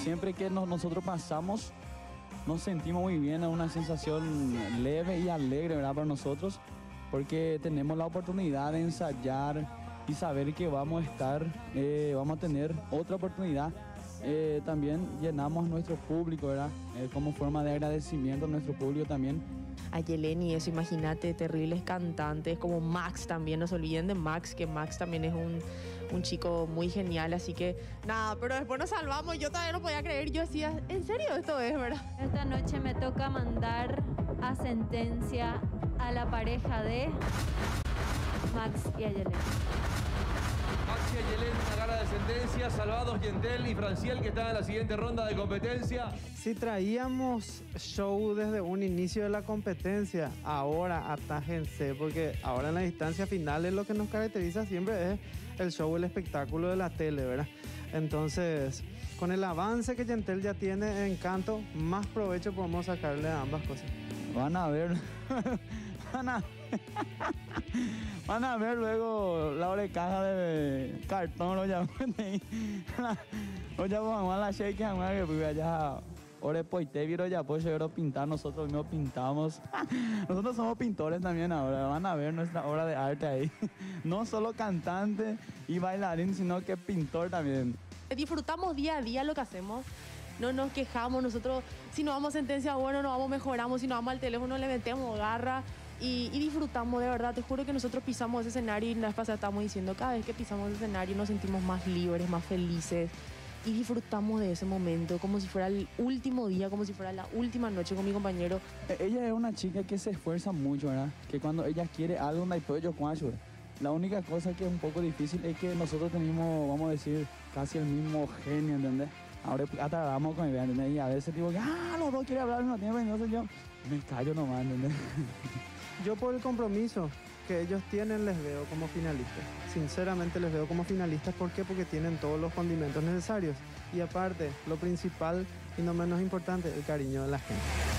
siempre que nosotros pasamos, nos sentimos muy bien, es una sensación leve y alegre, ¿verdad? Para nosotros, porque tenemos la oportunidad de ensayar y saber que vamos a tener otra oportunidad. También llenamos nuestro público, ¿verdad? Como forma de agradecimiento a nuestro público también. A Yeleni, eso, imagínate, terribles cantantes como Max también, no se olviden de Max, que Max también es un chico muy genial, así que nada, pero después nos salvamos, yo todavía no podía creer, yo decía, ¿en serio esto es, verdad? Esta noche me toca mandar a sentencia a la pareja de Max y a Yeleni. Max y Ayelén, una gala de sentencia, salvados Yentel y Franciel, que están en la siguiente ronda de competencia. Si traíamos show desde un inicio de la competencia, ahora atájense, porque ahora en las instancias finales lo que nos caracteriza siempre es el show, el espectáculo de la tele, ¿verdad? Entonces, con el avance que Yentel ya tiene en canto, más provecho podemos sacarle a ambas cosas. Van a ver, van a ver luego la orecaja de cartón, lo llaman ahí. Lo llaman a la shake, que pues allá, ore poite, viro ya, pues yo pintar, nosotros mismos pintamos. Nosotros somos pintores también ahora, van a ver nuestra obra de arte ahí. No solo cantante y bailarín, sino que pintor también. Disfrutamos día a día lo que hacemos, no nos quejamos, nosotros si nos vamos a sentencia, bueno, nos vamos, mejoramos, si nos vamos al teléfono le metemos garra. Y disfrutamos, de verdad, te juro que nosotros pisamos ese escenario y la vez pasada estábamos diciendo, cada vez que pisamos ese escenario nos sentimos más libres, más felices y disfrutamos de ese momento como si fuera el último día, como si fuera la última noche con mi compañero. Ella es una chica que se esfuerza mucho, ¿verdad? Que cuando ella quiere algo, no hay pollo cuacho. La única cosa que es un poco difícil es que nosotros tenemos, vamos a decir, casi el mismo genio, ¿entendés? Ahora hasta hablamos con ella, ¿entendés? Y a veces digo que, los dos quieren hablar al mismo tiempo y no sé yo, me callo nomás, ¿entendés? Yo por el compromiso que ellos tienen les veo como finalistas. Sinceramente les veo como finalistas. ¿Por qué? Porque tienen todos los condimentos necesarios. Y aparte, lo principal y no menos importante, el cariño de la gente.